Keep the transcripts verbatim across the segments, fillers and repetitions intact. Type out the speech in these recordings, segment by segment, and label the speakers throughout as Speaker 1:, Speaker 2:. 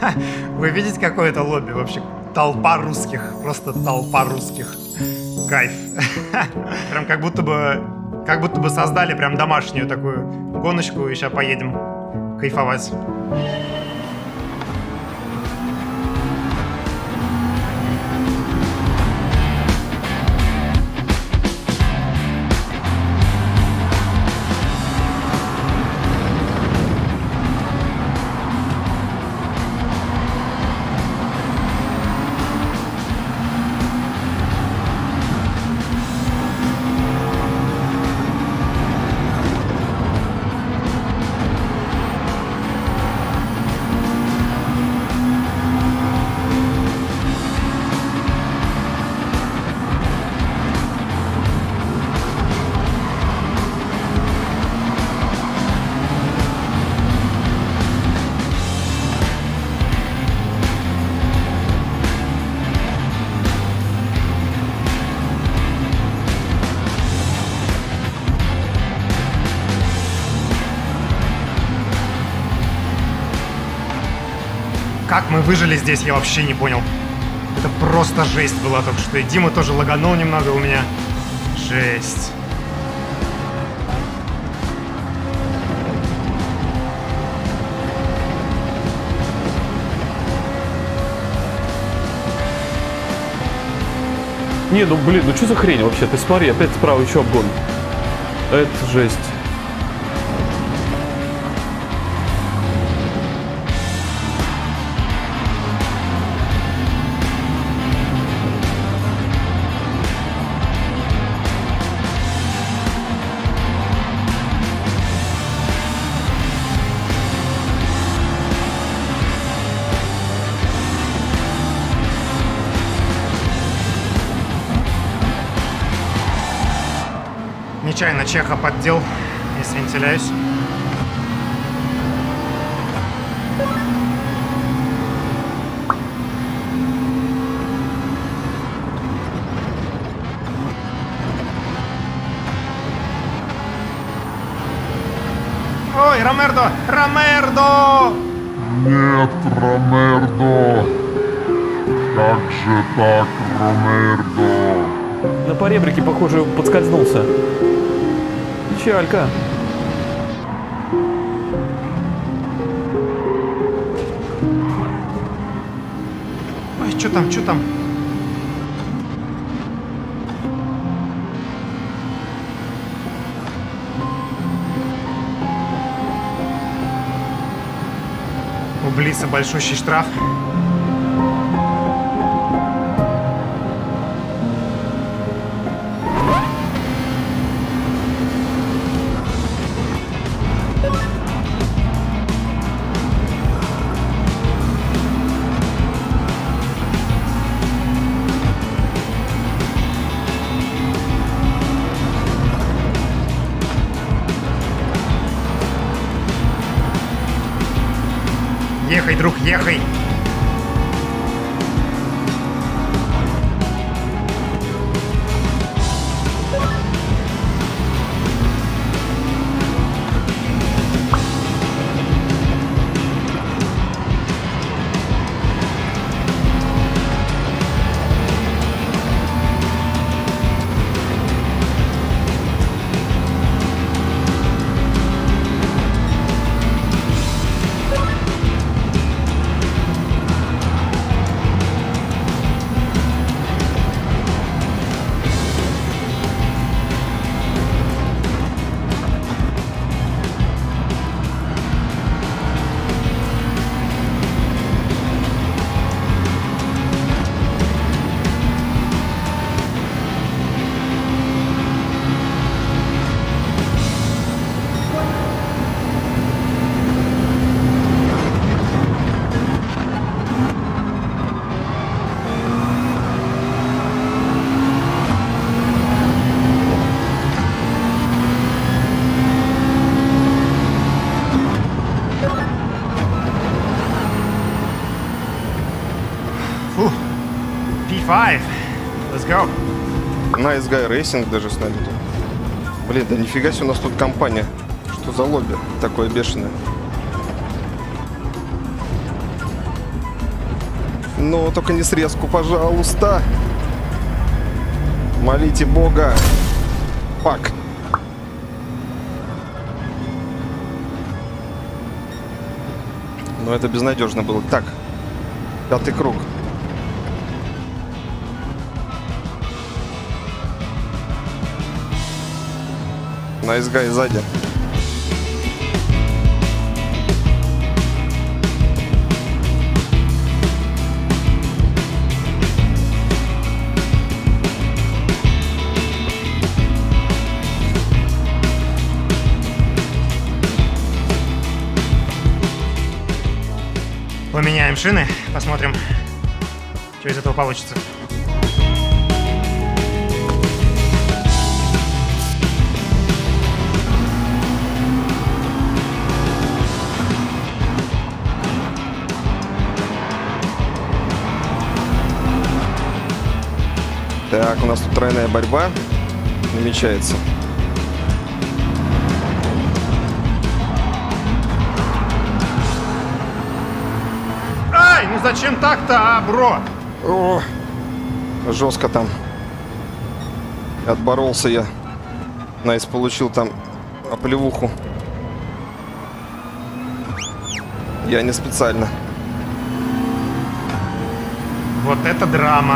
Speaker 1: Вы видите, какое это лобби вообще? Толпа русских, просто толпа русских. Кайф. Прям как будто бы, как будто бы создали прям домашнюю такую гоночку, и сейчас поедем кайфовать. Как мы выжили здесь, я вообще не понял. Это просто жесть была только что. И Дима тоже лаганул немного у меня. Жесть.
Speaker 2: Не, ну блин, ну что за хрень вообще? Ты смотри, опять справа еще обгон. Это жесть.
Speaker 1: Нечаянно Чеха поддел, если не теряюсь. Ой, Ромердо! Ромердо!
Speaker 3: Нет, Ромердо! Как же так, Ромердо?
Speaker 2: На поребрике, похоже, подскользнулся. Печалька.
Speaker 1: Ой, что там, что там? У Блица большущий штраф. Ехай, друг, ехай! пи пять. Let's go.
Speaker 4: Nice Guy Racing даже с нами тут. Блин, да нифига себе у нас тут компания. Что за лобби такое бешеное? Но только не срезку, пожалуйста. Молите Бога. Фак. Но это безнадежно было. Так, пятый круг. Nice guy сзади.
Speaker 1: Поменяем шины, посмотрим, что из этого получится.
Speaker 4: Так, у нас тут тройная борьба намечается.
Speaker 1: Ай, ну зачем так-то, а, бро?
Speaker 4: О, жестко там. Отборолся я. Найс получил там оплевуху. Я не специально.
Speaker 1: Вот это драма.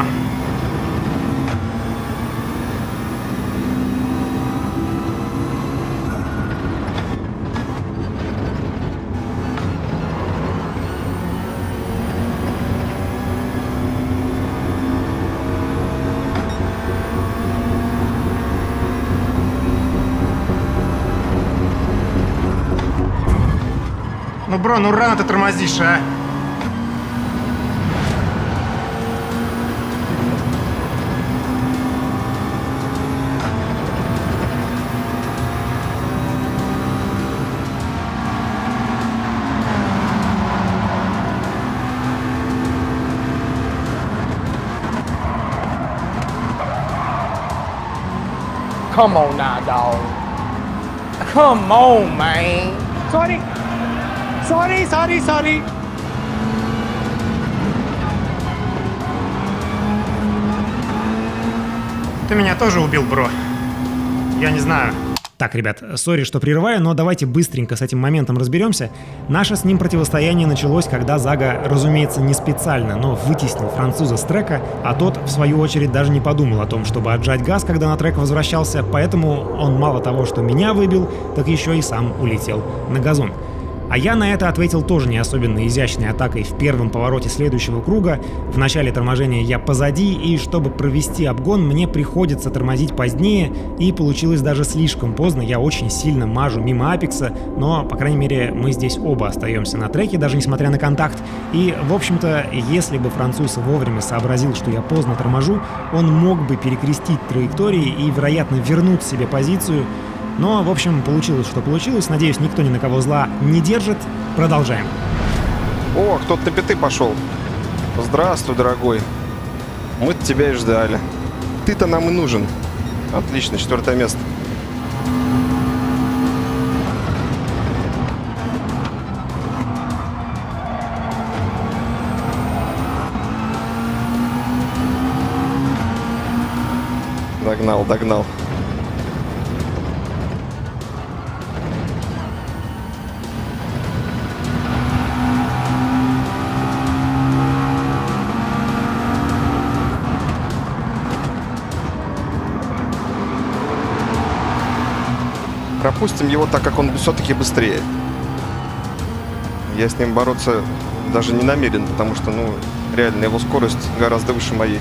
Speaker 1: Ну, бро, ну рано ты тормозишь, а?
Speaker 5: Come on now, dog. Come on, man. Sorry. Sorry, sorry, sorry.
Speaker 1: Ты меня тоже убил, бро. Я не знаю. Так, ребят, сори, что прерываю, но давайте быстренько с этим моментом разберемся. Наше с ним противостояние началось, когда Зага, разумеется, не специально, но вытеснил француза с трека, а тот, в свою очередь, даже не подумал о том, чтобы отжать газ, когда на трек возвращался, поэтому он мало того, что меня выбил, так еще и сам улетел на газон. А я на это ответил тоже не особенно изящной атакой в первом повороте следующего круга. В начале торможения я позади, и чтобы провести обгон, мне приходится тормозить позднее, и получилось даже слишком поздно. Я очень сильно мажу мимо апекса, но, по крайней мере, мы здесь оба остаемся на треке, даже несмотря на контакт. И, в общем-то, если бы француз вовремя сообразил, что я поздно торможу, он мог бы перекрестить траектории и, вероятно, вернуть себе позицию. Но, в общем, получилось, что получилось. Надеюсь, никто ни на кого зла не держит. Продолжаем.
Speaker 4: О, кто-то на пяты пошел. Здравствуй, дорогой. Мы-то тебя и ждали. Ты-то нам и нужен. Отлично, четвертое место. Догнал, догнал. Пропустим его, так как он все-таки быстрее. Я с ним бороться даже не намерен, потому что, ну, реально его скорость гораздо выше моей.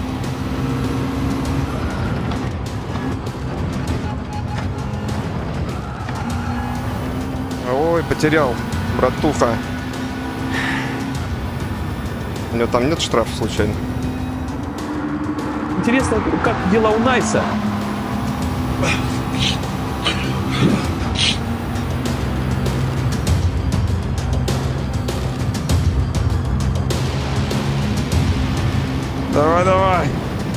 Speaker 4: Ой, потерял, братуха. У него там нет штрафа случайно?
Speaker 2: Интересно, как дела у Найса?
Speaker 4: Давай, давай.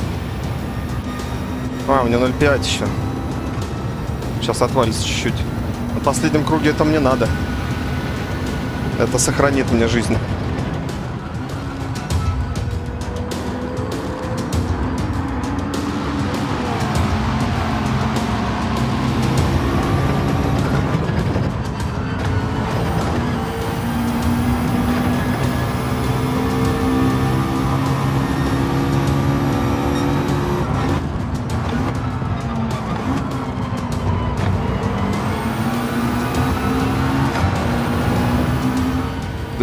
Speaker 4: А, у меня ноль пять еще. Сейчас отвалится чуть-чуть. На последнем круге это мне надо. Это сохранит мне жизнь.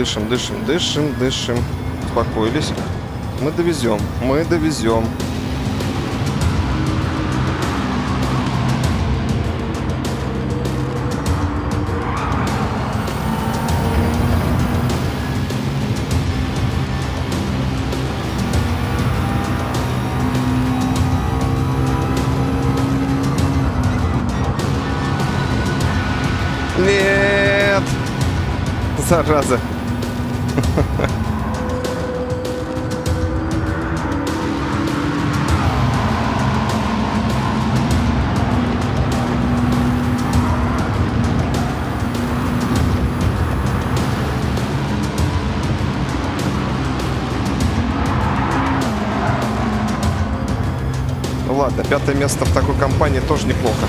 Speaker 4: дышим, дышим, дышим, дышим. Успокоились. Мы довезем, мы довезем. Нет! Зараза. Ну ладно, пятое место в такой компании тоже неплохо.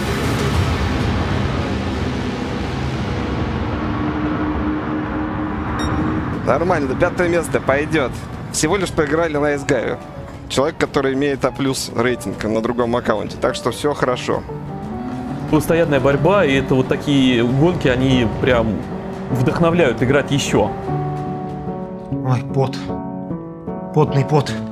Speaker 4: Нормально, пятое место пойдет. Всего лишь проиграли на Айсгаве. Человек, который имеет А плюс рейтинг на другом аккаунте. Так что все хорошо.
Speaker 2: Постоянная борьба, и это вот такие гонки, они прям вдохновляют играть еще.
Speaker 1: Ой, пот. Потный пот.